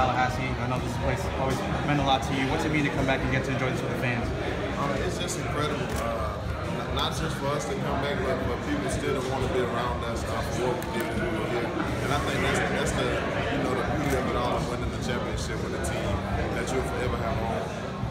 Tallahassee. I know this place always meant a lot to you. What's it mean to come back and get to enjoy this with the fans? It's just incredible. Not just for us to come back, but for people still to want to be around us for what we did when we were here. And I think that's the the beauty of it all, winning the championship with a team that you'll forever have home.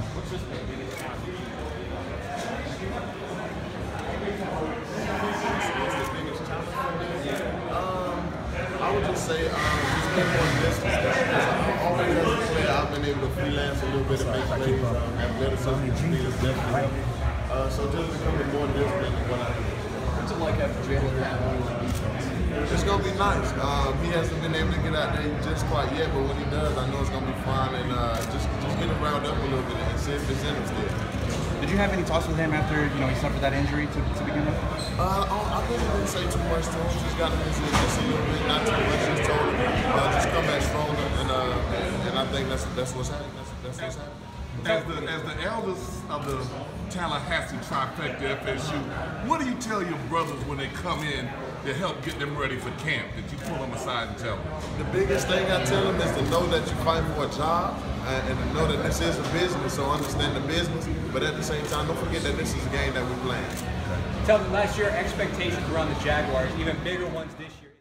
I would just say just being more distance. Always as a player, I've been able to freelance a little bit and make plays. Athleticism is definitely. So just becoming more disciplined in what I do. What's it like having Jalen on defense? It's going to be nice. He hasn't been able to get out there just quite yet, but when he does, I know it's going to be fine. And just get him round up a little bit and see if it's in him still. Did you have any talks with him after he suffered that injury to begin with? I really didn't say too much to him. Just got him just a little bit, not too much. Just told him just come back stronger, and I think that's what's happening. That's what's happening. As the eldest of the Tallahassee trifecta FSU, what do you tell your brothers when they come in to help get them ready for camp? Did you pull them aside and tell them? The biggest thing I tell them is to know that you fight for a job and to know that this is a business, so understand the business, but at the same time, don't forget that this is a game that we're playing. Telvin, last year expectations were on the Jaguars, even bigger ones this year.